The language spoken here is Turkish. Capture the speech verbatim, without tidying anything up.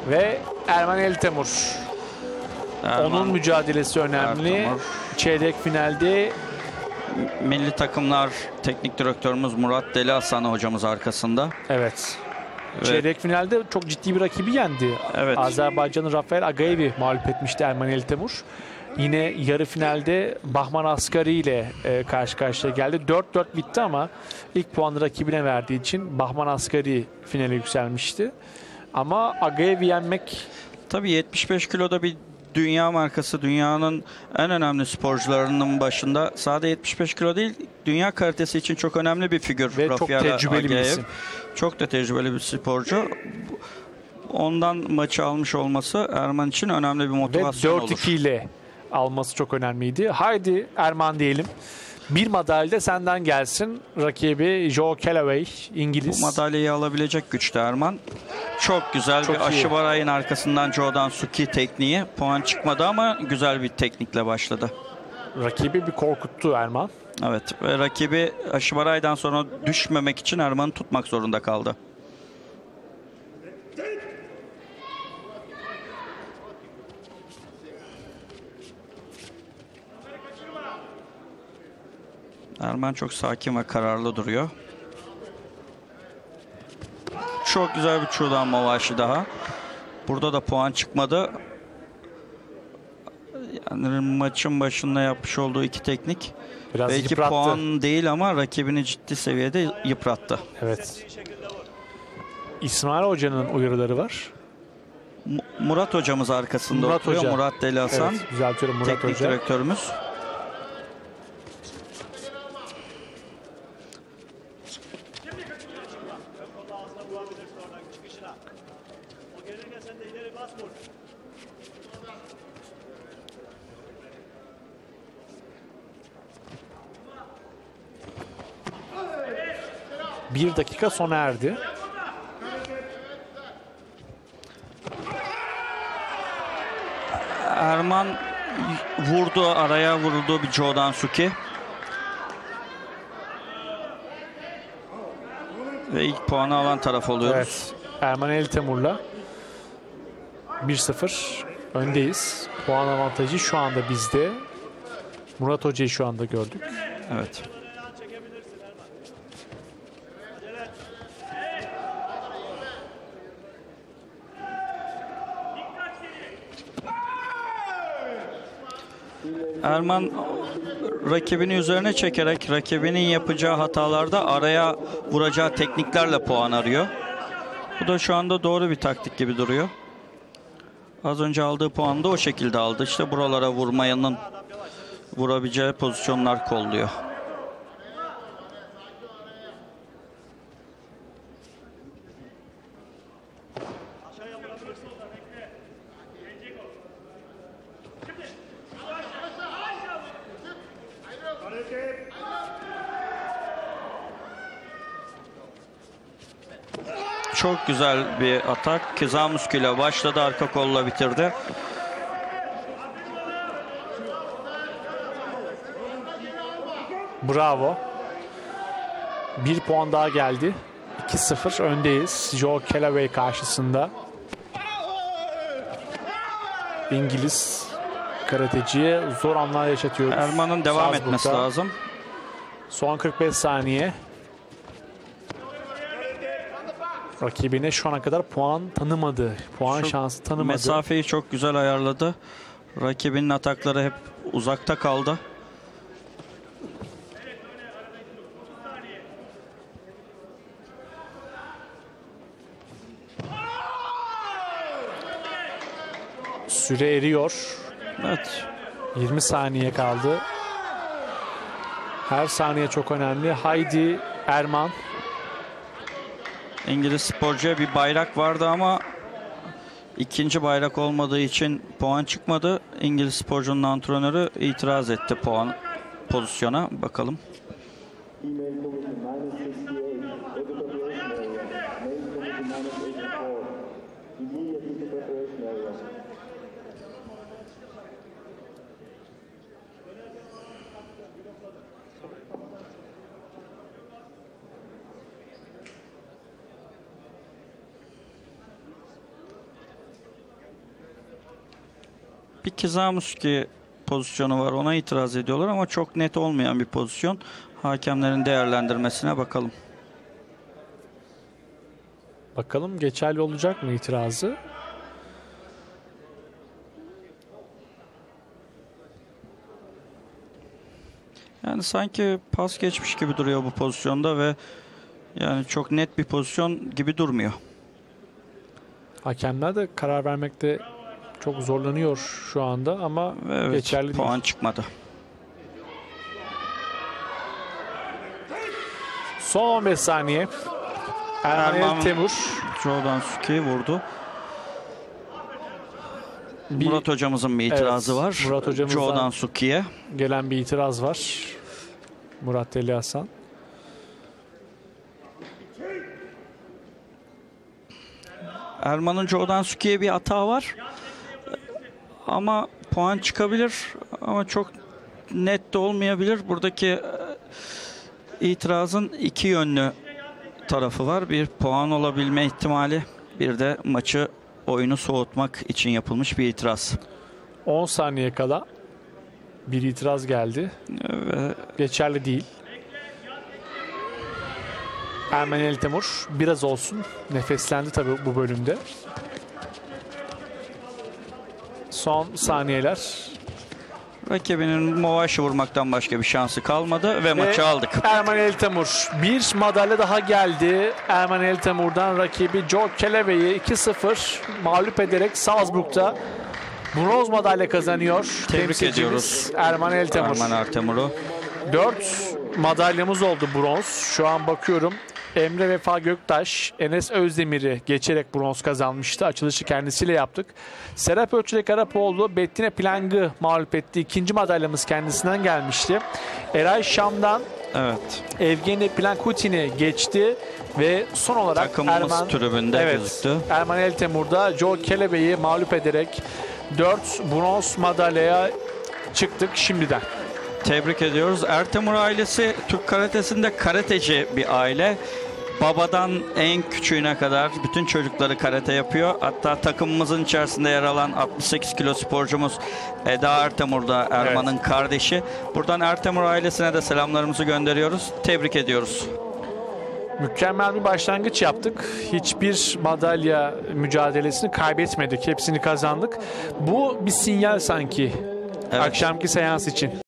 Ve Erman Eltemur. Erman, Onun mücadelesi önemli. Ertemur. Çeyrek finalde Milli takımlar teknik direktörümüz Murat Deli Hasan hocamız arkasında. evet. Evet. Çeyrek finalde çok ciddi bir rakibi yendi. Evet. Azerbaycan'ın Rafael Agayev'i mağlup etmişti Erman Eltemur. Yine yarı finalde Bahman Asgari ile e, karşı karşıya geldi. dört dört bitti ama ilk puanı rakibine verdiği için Bahman Asgari finale yükselmişti. Ama Agayev'i yenmek Tabii yetmiş beş kiloda bir dünya markası, dünyanın en önemli sporcularının başında. Sadece yetmiş beş kilo değil, dünya kalitesi için çok önemli bir figür. ve çok Rafael tecrübeli bir Agayev. isim. Çok da tecrübeli bir sporcu. Ondan maçı almış olması Erman için önemli bir Ve motivasyon dört olur. iki ile alması çok önemliydi. Haydi Erman diyelim. Bir madalya da senden gelsin. Rakibi Joe Callaway, İngiliz. Bu madalyayı alabilecek güçte Erman. Çok güzel Çok bir iyi. Aşıbaray'ın arkasından Joe'dan Suki tekniği. Puan çıkmadı ama güzel bir teknikle başladı. Rakibi bir korkuttu Erman. Evet, ve rakibi Aşıbaray'dan sonra düşmemek için Erman'ı tutmak zorunda kaldı. Erman çok sakin ve kararlı duruyor. Çok güzel bir çuğdan mavaşı daha. Burada da puan çıkmadı. Yani maçın başında yapmış olduğu iki teknik Biraz belki yıprattı. puan değil ama rakibini ciddi seviyede yıprattı. Evet. İsmail Hoca'nın uyarıları var. Mu- Murat hocamız arkasında Murat oturuyor. Hoca. Murat Deli Hasan. Evet, düzeltiyorum, Murat Teknik Hoca. direktörümüz. Bir dakika sona erdi. Erman vurdu, araya vuruldu bir Joe'dan Suki. Ve ilk puanı alan taraf oluyoruz. Evet. Erman Eltemur'la bir sıfır öndeyiz. Puan avantajı şu anda bizde. Murat Hoca'yı şu anda gördük. Evet. Erman rakibini üzerine çekerek rakibinin yapacağı hatalarda araya vuracağı tekniklerle puan arıyor. Bu da şu anda doğru bir taktik gibi duruyor. Az önce aldığı puanı da o şekilde aldı. İşte buralara vurmayanın vurabileceği pozisyonlar kolluyor. Çok güzel bir atak. Kizamuski ile başladı. Arka kolla bitirdi. Bravo. Bir puan daha geldi. iki sıfır öndeyiz. Joe Callaway karşısında. İngiliz karateciye zor anlar yaşatıyoruz. Erman'ın devam Salzburg'da. etmesi lazım. Son kırk beş saniye. Rakibine şu ana kadar puan tanımadı. Puan Şu şansı tanımadı. Mesafeyi çok güzel ayarladı. Rakibinin atakları hep uzakta kaldı. Süre eriyor. Evet. yirmi saniye kaldı. Her saniye çok önemli. Haydi Erman. İngiliz sporcuya bir bayrak vardı ama ikinci bayrak olmadığı için puan çıkmadı. İngiliz sporcunun antrenörü itiraz etti puan pozisyona. Bakalım. bir Kizamuski pozisyonu var. Ona itiraz ediyorlar ama çok net olmayan bir pozisyon. Hakemlerin değerlendirmesine bakalım. Bakalım geçerli olacak mı itirazı? Yani sanki pas geçmiş gibi duruyor bu pozisyonda ve yani çok net bir pozisyon gibi durmuyor. Hakemler de karar vermekte çok zorlanıyor şu anda ama Evet, geçerli puan değil. çıkmadı. Son on beş saniye. Erman Erman Eltemur. Jordan Suki'yi vurdu. Bir- Murat hocamızın bir itirazı Evet, var. Murat hocamızdan- Jordan Suki'ye. Gelen bir itiraz var. Murat Deli Hasan. Erman'ın Jordan Suki'ye bir hata var. Ama puan çıkabilir. Ama çok net de olmayabilir. Buradaki e, itirazın iki yönlü tarafı var. Bir, puan olabilme ihtimali. Bir de maçı, oyunu soğutmak için yapılmış bir itiraz. on saniye kala bir itiraz geldi. Ve Geçerli değil. Erman Eltemur biraz olsun nefeslendi tabii bu bölümde. Son saniyeler. rakibinin Movaş'ı vurmaktan başka bir şansı kalmadı ve, maçı aldık. Erman Eltemur. Bir madalya daha geldi. Erman Eltemur'dan rakibi Joe Kellewe'yi iki sıfır mağlup ederek Salzburg'da bronz madalya kazanıyor. Tebrik Temsilcimiz ediyoruz Erman Eltemur. Erman Ertemur'u. dört madalyamız oldu bronz. Şu an bakıyorum. Emre Vefa Göktaş, Enes Özdemir'i geçerek bronz kazanmıştı. Açılışı kendisiyle yaptık. Serap Ölçülek Arapoğlu, Bettine Plang'ı mağlup etti. İkinci madalyamız kendisinden gelmişti. Eray Şam'dan Evet. Evgeni Plankutin'i geçti ve son olarak Takımımız Erman, tribünde evet, gözüktü. Erman Eltemur'da Joe Kellewe'yi mağlup ederek dört bronz madalyaya çıktık şimdiden. Tebrik ediyoruz. Ertemur ailesi Türk karatesinde karateci bir aile. Babadan en küçüğüne kadar bütün çocukları karate yapıyor. Hatta takımımızın içerisinde yer alan altmış sekiz kilo sporcumuz Eda Ertemur da Erman'ın Evet. kardeşi. Buradan Ertemur ailesine de selamlarımızı gönderiyoruz. Tebrik ediyoruz. Mükemmel bir başlangıç yaptık. Hiçbir madalya mücadelesini kaybetmedik. Hepsini kazandık. Bu bir sinyal sanki Evet. akşamki seans için.